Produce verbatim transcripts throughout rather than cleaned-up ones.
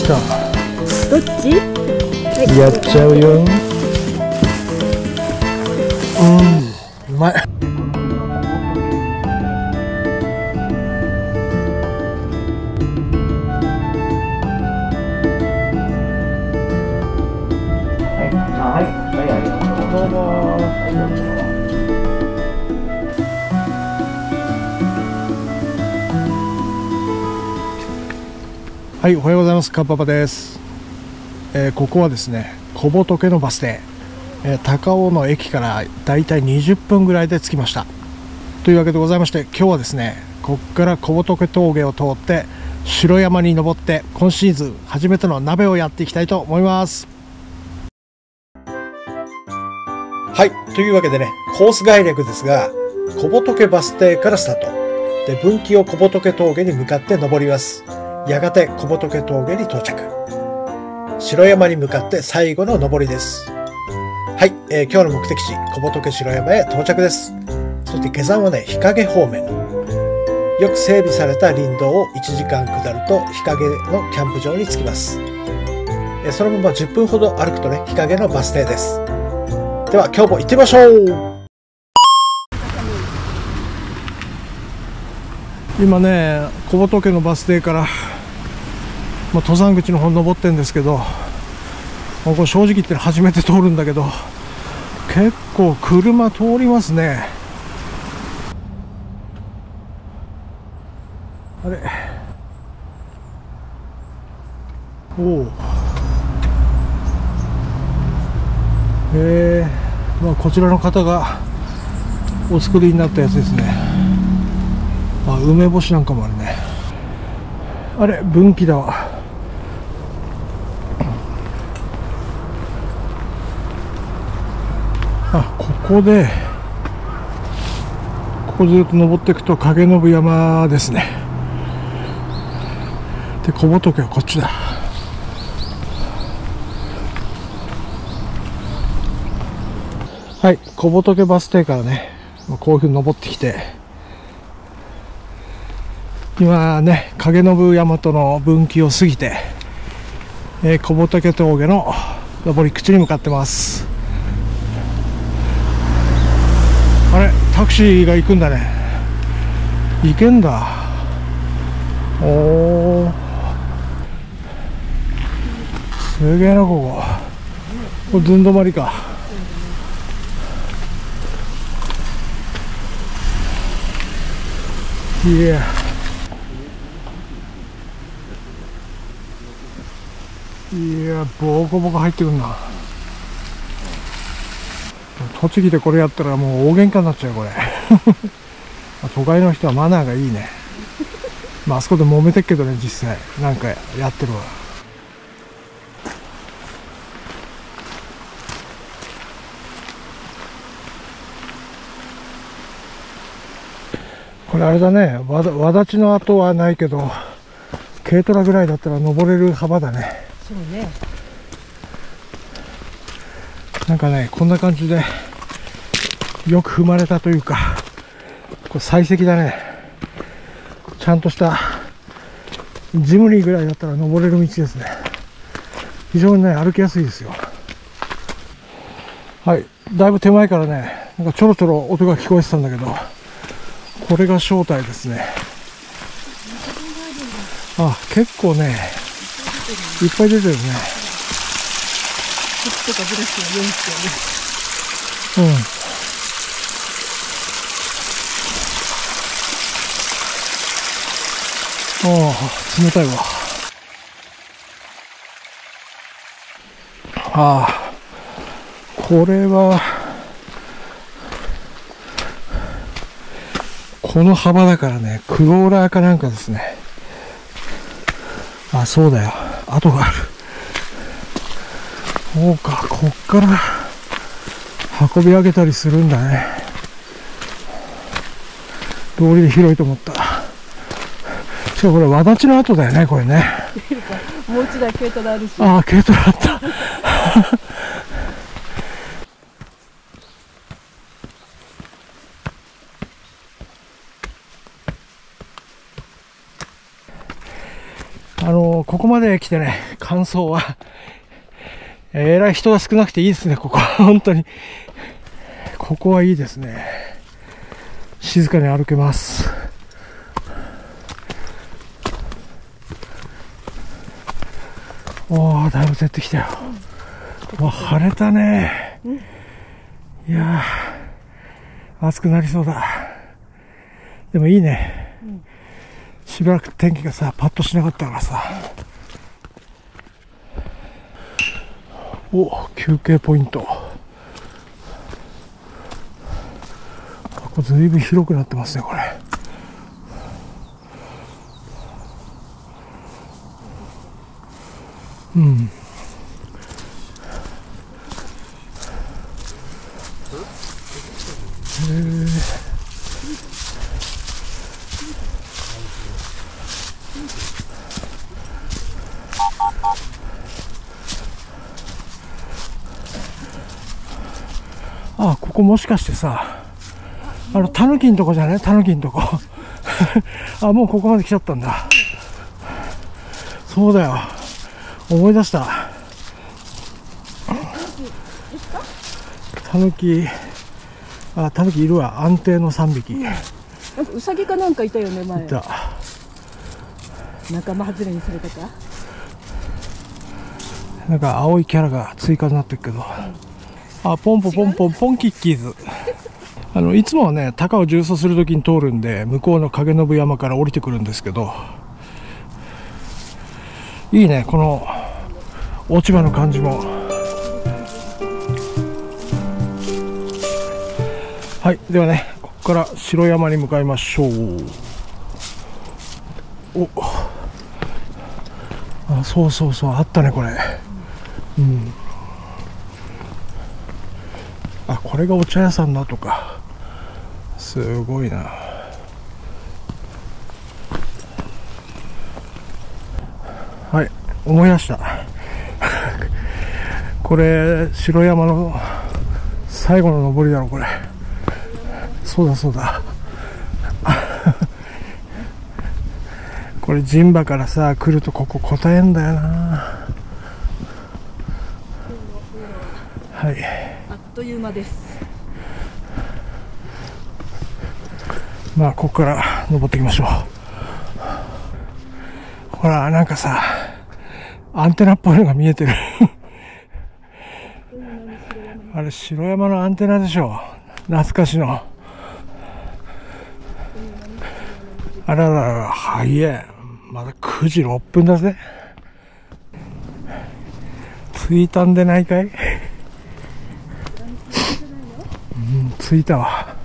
した。 どっち？ やっちゃうよ。うん、うまい。どうも。はい、おはようございます。カンパパです。えー、ここはですね、小仏のバス停、えー、高尾の駅からだいたいにじゅっぷんぐらいで着きました。というわけでございまして、今日はですね、ここから小仏峠を通って城山に登って、今シーズン初めての鍋をやっていきたいと思います。はい、というわけでね、コース概略ですが、小仏バス停からスタートで、分岐を小仏峠に向かって登ります。やがて小仏峠に到着。城山に向かって最後の登りです。はい、えー、今日の目的地小仏城山へ到着です。そして下山はね、日陰方面、よく整備された林道をいちじかん下ると日陰のキャンプ場に着きます。えー、そのままじゅっぷんほど歩くとね、日陰のバス停です。では今日も行ってみましょう。今ね、小仏のバス停から、まあ、登山口の方に登ってるんですけど、ここ正直言って初めて通るんだけど、結構車通りますね。あれ、おお、えー、まあこちらの方がお作りになったやつですね。あ、梅干しなんかもあるね。あれ、分岐だわ。あ、ここでここずっと登っていくと影信山ですね。で、小仏はこっちだ。はい、小仏バス停からね、こういうふうに登ってきて、今ね、影信山との分岐を過ぎて、えー、小仏峠の登り口に向かってます。あれ、タクシーが行くんだね。行けんだ。おー、すげえな、ここ。これずんどまりか。いや、いや、ボコボコ入ってくんな。栃木でこれやったらもう大喧嘩になっちゃうよこれ。都会の人はマナーがいいね。まああそこで揉めてっけどね、実際なんかやってるわ。これあれだね、わだわだちの跡はないけど、軽トラぐらいだったら登れる幅だね。 そうね。 なんかね、こんな感じでよく踏まれたというか、これ採石だね。ちゃんとしたジムニーぐらいだったら登れる道ですね。非常にね、歩きやすいですよ。はい、だいぶ手前からね、なんかちょろちょろ音が聞こえてたんだけど、これが正体ですね。あ、結構ね、いっぱい出てるね。 こっちとかブラシがよんすよね。うん。ああ、冷たいわ。ああ、これは、この幅だからね、クローラーかなんかですね。あ、そうだよ。跡がある。そうか、こっから運び上げたりするんだね。道理で広いと思った。しかもこれ、わだちの跡だよね、これね。 もう一台軽トラあるし。 ああ、軽トラあった。あのと、ここまで来てね、感想は、えらい人が少なくていいですね、ここ。本当に。ここはいいですね。静かに歩けます。おー、だいぶ出てきたよ。わ、晴れたね。いやー、暑くなりそうだ。でもいいね。しばらく天気がさ、パッとしなかったからさ。お、休憩ポイント。ここずいぶん広くなってますね、これ。うん。へー。あ、ここもしかしてさ、あの、タヌキんとこじゃない？タヌキんとこ。あ、もうここまで来ちゃったんだ。そうだよ。思い出した。タヌキ、あ、タヌキいるわ。安定のさんびき。 なんかウサギかなんかいたよね、前。 いた。 仲間外れにされたか。 なんか青いキャラが追加になってるけど。あ、ポンポポンポンポンキッキーズ。あの、いつもはね、鷹を縦走するときに通るんで、向こうの影信山から降りてくるんですけど、いいね、この落ち葉の感じも。はい、ではね、ここから城山に向かいましょう。お、あ、そうそうそう、あったね、これ。うん。あ、これがお茶屋さんだとか。すごいな。はい、思い出した。これ、城山の最後の登りだろ、これ。そうだそうだ。これ、陣馬からさ、来るとここ答えんだよな。はい。 あっという間です。 まあ、ここから登っていきましょう。ほら、なんかさ、アンテナっぽいのが見えてる。あれ、城山のアンテナでしょ。懐かしの。あららら、早い。まだくじろっぷんだぜ。着いたんでないかい？うん、着いたわ。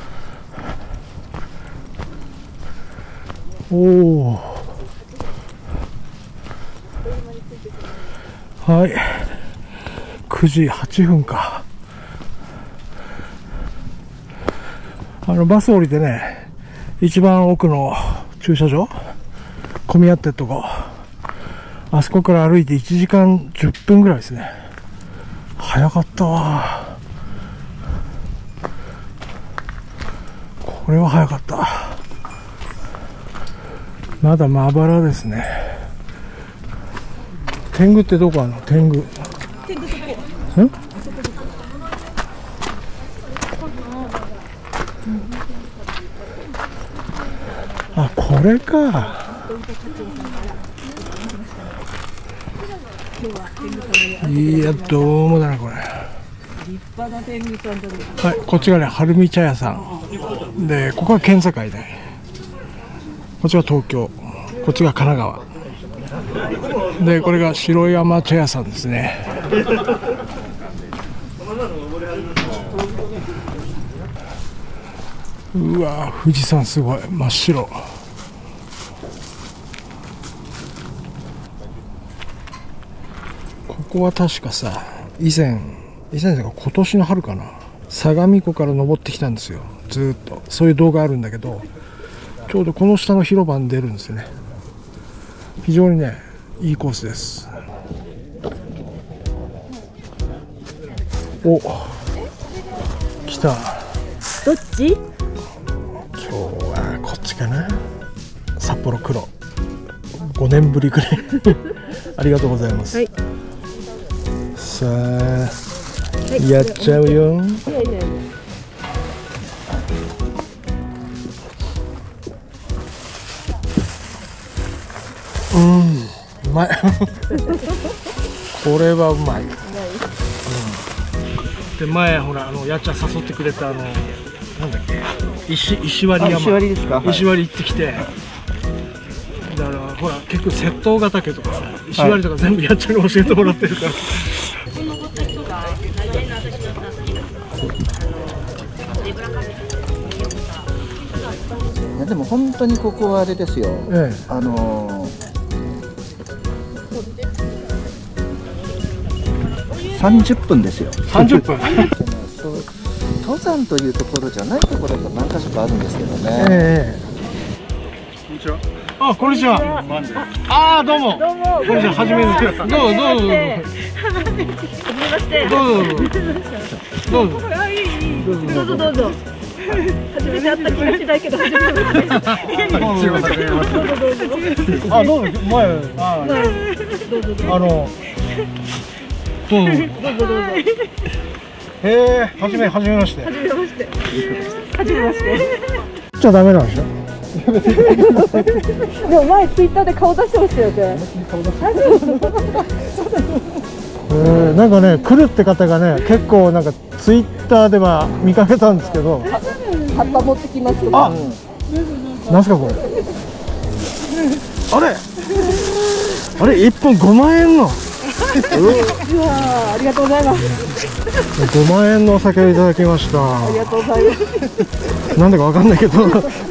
おお。はい。くじはっぷんか。あの、バス降りてね、一番奥の駐車場混み合ってるとこ。あそこから歩いていちじかんじゅっぷんぐらいですね。早かったわ。これは早かった。まだまばらですね。天狗ってどこあるの？天狗。 天狗そこ。 ん？あ、これか。いや、どうもだな、これ。 立派な天狗さんだね。 はい、こっちがね、晴海茶屋さん。で、ここは県境で。こっちが東京。こっちが神奈川。で、これが城山茶屋さんですね。うわー、富士山すごい。真っ白。ここは確かさ、以前、以前というか今年の春かな、相模湖から登ってきたんですよ。ずーっと。そういう動画あるんだけど、ちょうどこの下の広場に出るんですよね。非常にね、いいコースです。お、来た。 どっち？ 今日はこっちかな。札幌黒。 ごねんぶりぐらいありがとうございます。 はい、 さあ、はい、やっちゃうよ。いやいやいや、うん、うまいこれはうまい。うん、で前ほらあのやっちゃん誘ってくれたあのなんだっけ、石石割山、石割ですか、はい、石割行ってきて、だからほら結構窃盗ヶ岳とかさ石割とか全部やっちゃんに教えてもらってるから、はい、 いやでも本当にここはあれですよ、ええ、あのー、さんじゅっぷんですよ。 さんじゅっぷん登山というところじゃないところが何か所かあるんですけどね。ええ、 こんにちは。あ、こんにちは。ああ、どうも。どうも。こんにちは。はじめまして。どうぞどうぞ。はじめまして。どうぞどうぞ。どうぞ。どうぞどうぞ。初めて会った気がしないけど初めて会った。どうぞどうぞ。あ、どうぞ前。あ、どうぞどうぞ。あの。どうぞどうぞどうぞ。へえ、はじめはじめまして。はじめまして。はじめまして。じゃダメなんでしょ。でも前ツイッターで顔出してましたよね。えー、なんかね来るって方がね結構なんかツイッターでは見かけたんですけど。葉っぱ持ってきます。あ、なんすかこれ。あれ。あれ一本ごまんえんの。うわありがとうございます。ごまんえんのお酒をいただきました。ありがとうございます。なんだかわかんないけど。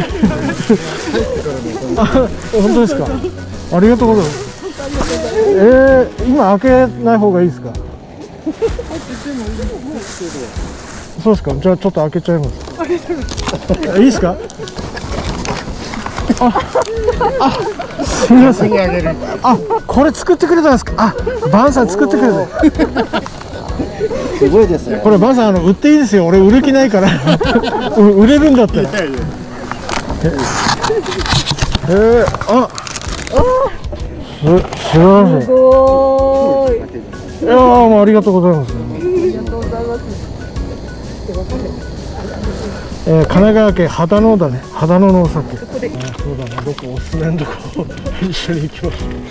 あ、本当ですか。ありがとうございます。えー、今開けない方がいいですか。そうですか。じゃあちょっと開けちゃいます。いいですか。あ、あ、すみません。あ、これ作ってくれたんですか。あ、バンさん作ってくれた。 すごいですね。 これバンさんあの売っていいですよ。俺売る気ないから。売れるんだったら。ええー、あ、す、すごい。すごい。いやー、もうありがとうございます。ありがとうございます。えー、神奈川県秦野だね。秦野のお酒。あ、そうだね。どこおすすめのとこ一緒に行きましょう。ね、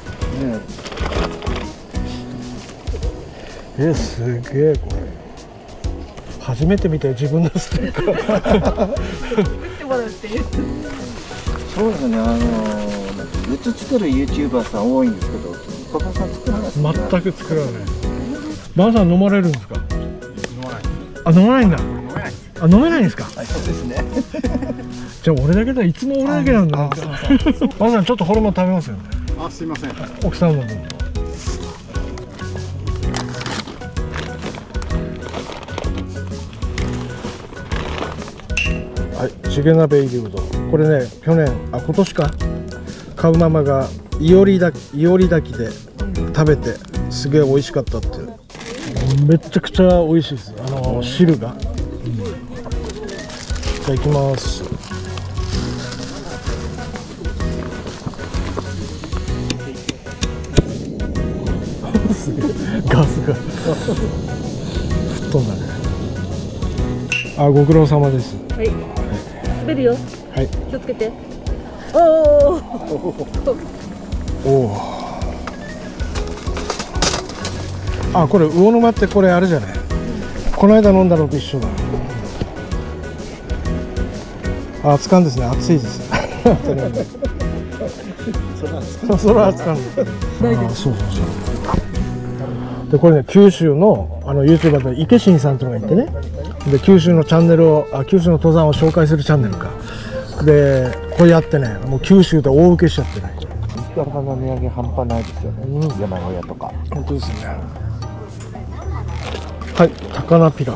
えー、すげえこれ。初めて見たよ自分のステッカー。 そうですね。あのー、グッズ作るユーチューバーさん多いんですけど、小林さん作らないですね。 全く作らない。バンさん飲まれるんですか。飲まない。あ、飲まないんだ。あ、飲めないんですか。 はい、そうですね。 じゃあ俺だけだ、いつも俺だけなんだ。バンさんちょっとホルモン食べますよね。 あ、すいません。 奥さんの分。はい、チゲ鍋入りうどん。これね、去年、あ、今年か。買うママがいおりだ、いおり炊きで食べて、すげえ美味しかったって。めちゃくちゃ美味しいです。あの汁が。うん、じゃあ行きます。すげえガスが吹っ飛んだね。あ、ご苦労様です。 はい。滑るよ。 はい。 気をつけて。おお。 おお。あ、これ魚沼ってこれあれじゃない。この間飲んだのと一緒だ。あ、熱燗ですね。熱いです。そ, それは熱燗。あ、そうそうそう。でこれね、九州のあの ユーチューバーで池新さんというのがいてね。で九州のチャンネルを、あ、九州の登山を紹介するチャンネルか。でこれやってね、もう九州で大受けしちゃってね。 肉魚の値上げ半端ないですよね。うん、山小屋とか。 本当ですね。はい、高菜ピラフ。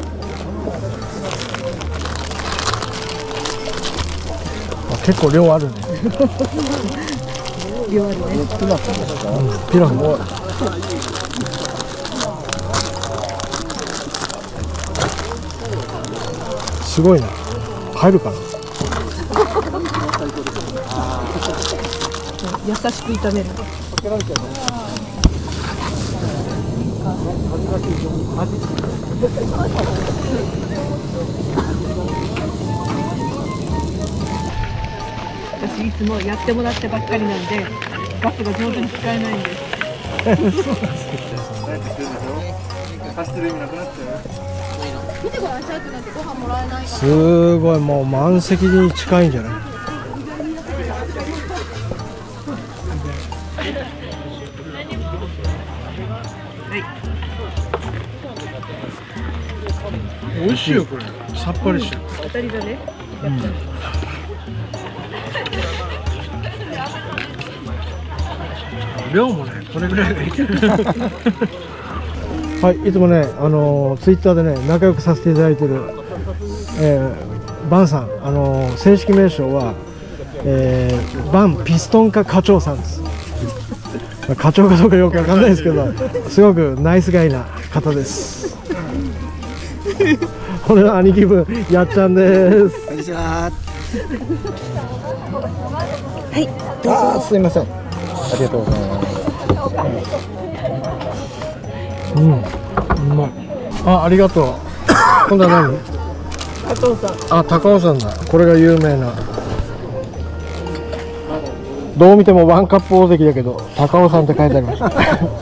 あ、結構量あるね。 量あるね。 ピラフですか？ うん、ピラフも。すごいな。入るかな。 優しく炒める。私いつもやってもらってばっかりなんでガスが上手に使えないんです。 すごい、もう満席に近いんじゃない？美味しいよ、これ。さっぱりしてる。 当たりだね。 うん、量もね、これぐらいがいい。はい、いつもね、あのー、ツイッターでね、仲良くさせていただいてる、えー、バンさん、あのー、正式名称は、えー、バンピストン課課長さんです。課長かどうかよくわかんないですけど、すごくナイスガイな方です。俺の兄貴分、やっちゃんです。 こんにちは。 はい、どうぞ。 あ、すいません。ありがとうございます。 うん、うまい。あ、ありがとう。今度は何？ 高尾さん。 あ、高尾山だ。これが有名な。どう見てもワンカップ大関だけど、高尾山って書いてありました。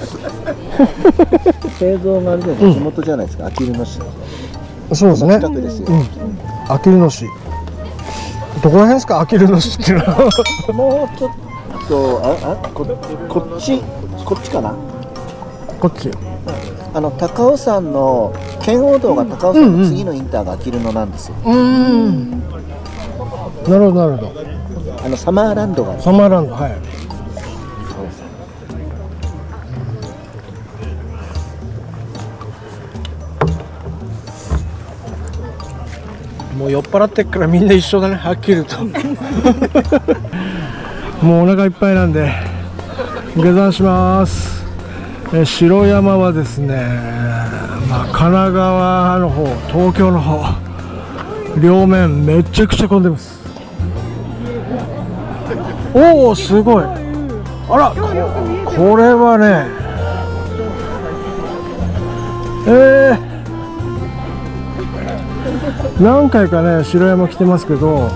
製造があれで地元じゃないですか。あきる野市。 そうですね。 近くですよ。 うん。あきる野市。どこら辺ですか、あきる野市っていうのは。 もうちょっと、あ、あ、こ、こっち、こっちかな。 こっち。 あの高尾山の圏央道が高尾山の次のインターがあきる野なんですよ。 うん、うん。なるほど、なるほど。 あのサマーランドがある。 サマーランド、はい。もう酔っ払ってっからみんな一緒だね、はっきり言うと。もうお腹いっぱいなんで下山します。え城山はですね、まあ、神奈川の方、東京の方、両面めちゃくちゃ混んでます。おお、すごい。あら、こ、これはね、えー、何回かね、城山来てますけど、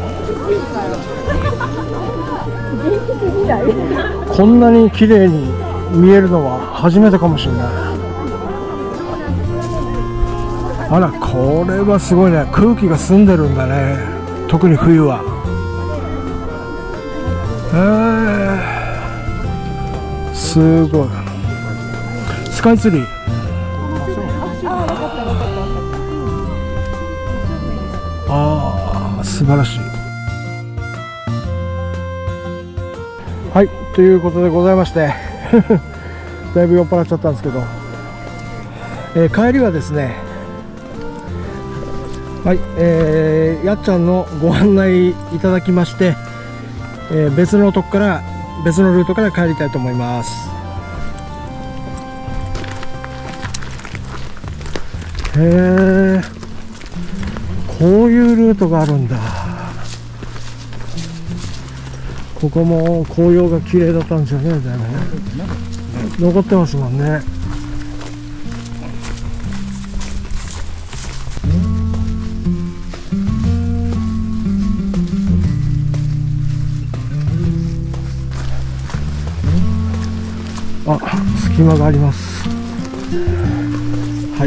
こんなに綺麗に見えるのは初めてかもしれない。あら、これはすごいね。空気が澄んでるんだね、特に冬は。えー、すごい。スカイツリー。ああ、素晴らしい。はい、ということでございましてだいぶ酔っ払っちゃったんですけど、えー、帰りはですね、はい、えー、やっちゃんのご案内いただきまして、えー、別のとこから別のルートから帰りたいと思います。へえ、こういうルートがあるんだ。ここも紅葉が綺麗だったんですよね。だいぶね、残ってますもんね。あ、隙間があります。はい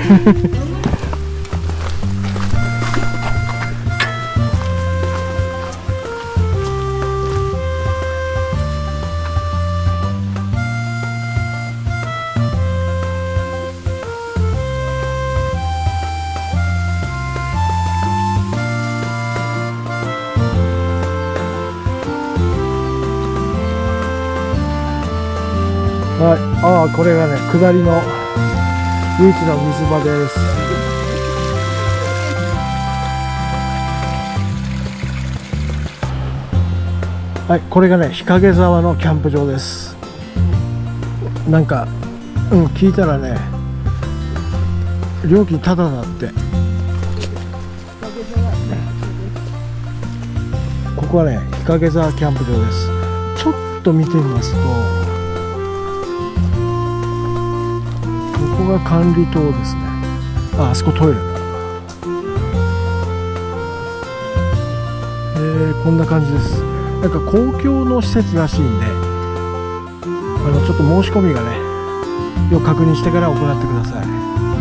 はい、ああ、これがね、下りの唯一の水場です。はい、これがね、日陰沢のキャンプ場です。なんか、うん、聞いたらね、料金タダだって。ここはね、日陰沢キャンプ場です。ちょっと見てみますと、ここが管理棟ですね。あ、あそこトイレだ。えー、こんな感じです。なんか公共の施設らしいんで、あのちょっと申し込みがね、よく確認してから行ってください。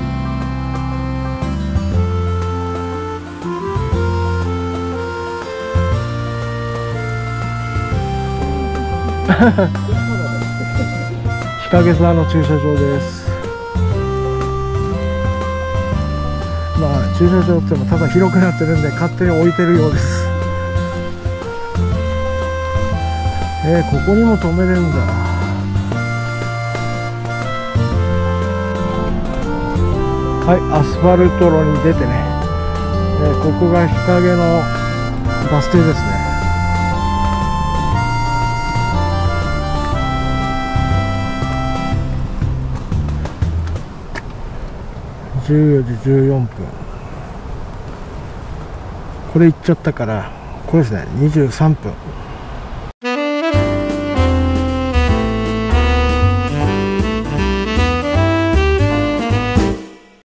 日陰沢の駐車場です。まあ駐車場ってもただ広くなってるんで勝手に置いてるようです。えー、ここにも止めれるんだ。はい、アスファルト路に出てね、えー、ここが日陰のバス停ですね。じゅうよじじゅうよんぷん、これ行っちゃったからこれですね、にじゅうさんぷん。